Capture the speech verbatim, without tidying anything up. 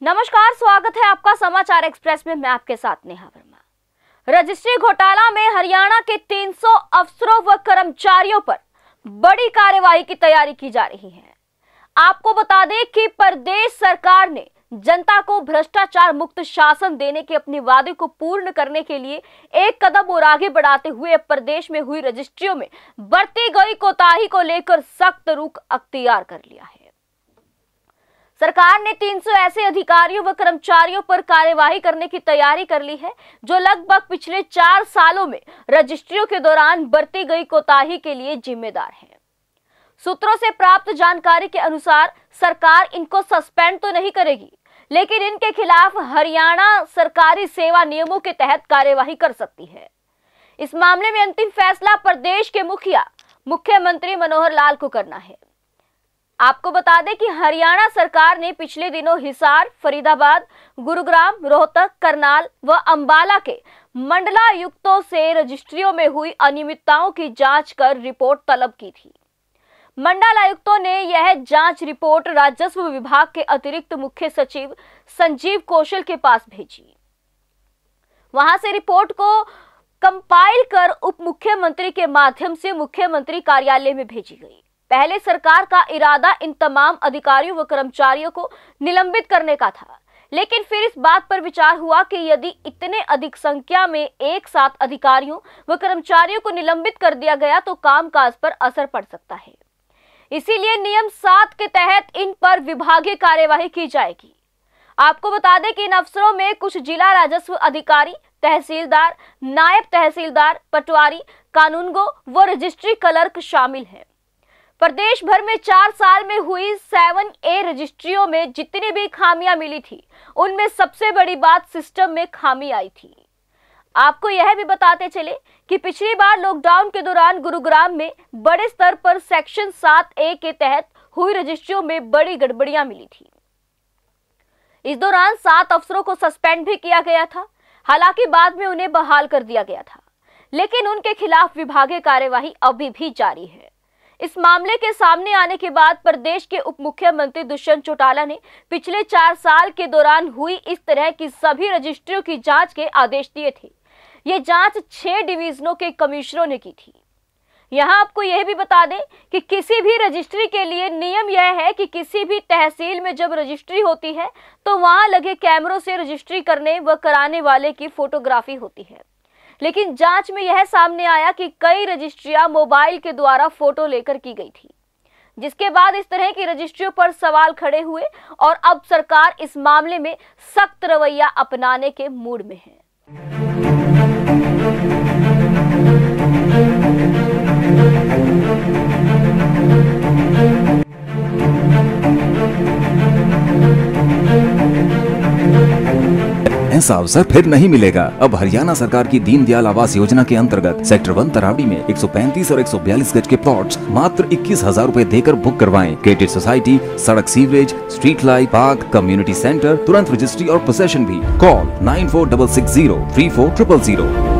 नमस्कार, स्वागत है आपका समाचार एक्सप्रेस में। मैं आपके साथ नेहा वर्मा। रजिस्ट्री घोटाला में हरियाणा के तीन सौ अफसरों व कर्मचारियों पर बड़ी कार्रवाई की तैयारी की जा रही है। आपको बता दें कि प्रदेश सरकार ने जनता को भ्रष्टाचार मुक्त शासन देने के अपने वादे को पूर्ण करने के लिए एक कदम और आगे बढ़ाते हुए प्रदेश में हुई रजिस्ट्रियों में बरती गई कोताही को लेकर सख्त रुख अख्तियार कर लिया है। सरकार ने तीन सौ ऐसे अधिकारियों व कर्मचारियों पर कार्यवाही करने की तैयारी कर ली है जो लगभग पिछले चार सालों में रजिस्ट्रियों के दौरान बरती गई कोताही के लिए जिम्मेदार हैं। सूत्रों से प्राप्त जानकारी के अनुसार सरकार इनको सस्पेंड तो नहीं करेगी, लेकिन इनके खिलाफ हरियाणा सरकारी सेवा नियमों के तहत कार्यवाही कर सकती है। इस मामले में अंतिम फैसला प्रदेश के मुखिया मुख्यमंत्री मनोहर लाल को करना है। आपको बता दें कि हरियाणा सरकार ने पिछले दिनों हिसार, फरीदाबाद, गुरुग्राम, रोहतक, करनाल व अंबाला के मंडलायुक्तों से रजिस्ट्रियों में हुई अनियमितताओं की जांच कर रिपोर्ट तलब की थी। मंडलायुक्तों ने यह जांच रिपोर्ट राजस्व विभाग के अतिरिक्त मुख्य सचिव संजीव कौशल के पास भेजी। वहां से रिपोर्ट को कंपाइल कर उप मुख्यमंत्री के माध्यम से मुख्यमंत्री कार्यालय में भेजी गई। पहले सरकार का इरादा इन तमाम अधिकारियों व कर्मचारियों को निलंबित करने का था, लेकिन फिर इस बात पर विचार हुआ कि यदि इतने अधिक संख्या में एक साथ अधिकारियों व कर्मचारियों को निलंबित कर दिया गया तो कामकाज पर असर पड़ सकता है। इसीलिए नियम सात के तहत इन पर विभागीय कार्यवाही की जाएगी। आपको बता दें कि इन अफसरों में कुछ जिला राजस्व अधिकारी, तहसीलदार, नायब तहसीलदार, पटवारी, कानूनगो व रजिस्ट्री क्लर्क शामिल हैं। प्रदेश भर में चार साल में हुई सेवन ए रजिस्ट्रियों में जितनी भी खामियां मिली थी, उनमें सबसे बड़ी बात सिस्टम में खामी आई थी। आपको यह भी बताते चले कि पिछली बार लॉकडाउन के दौरान गुरुग्राम में बड़े स्तर पर सेक्शन सात ए के तहत हुई रजिस्ट्रियों में बड़ी गड़बड़ियां मिली थी। इस दौरान सात अफसरों को सस्पेंड भी किया गया था। हालांकि बाद में उन्हें बहाल कर दिया गया था, लेकिन उनके खिलाफ विभागीय कार्यवाही अभी भी जारी है। इस मामले के सामने आने के बाद प्रदेश के उप मुख्यमंत्री दुष्यंत चौटाला ने पिछले चार साल के दौरान हुई इस तरह की सभी रजिस्ट्रियों की जांच के आदेश दिए थे। ये जांच छह डिवीजनों के कमिश्नरों ने की थी। यहां आपको यह भी बता दें कि किसी भी रजिस्ट्री के लिए नियम यह है कि किसी भी तहसील में जब रजिस्ट्री होती है तो वहां लगे कैमरों से रजिस्ट्री करने व कराने वाले की फोटोग्राफी होती है। लेकिन जांच में यह सामने आया कि कई रजिस्ट्रियां मोबाइल के द्वारा फोटो लेकर की गई थी, जिसके बाद इस तरह की रजिस्ट्रियों पर सवाल खड़े हुए और अब सरकार इस मामले में सख्त रवैया अपनाने के मूड में है। ऐसा अवसर फिर नहीं मिलेगा। अब हरियाणा सरकार की दीनदयाल आवास योजना के अंतर्गत सेक्टर वन तरावड़ी में एक सौ पैंतीस और एक सौ बयालीस गज के प्लॉट्स मात्र इक्कीस हजार रूपए देकर बुक करवाएं। क्रेडिट सोसाइटी, सड़क, sewerage, street light, park, community centre, तुरंत रजिस्ट्री और पोसेशन भी। Call nine four six six zero three four triple zero.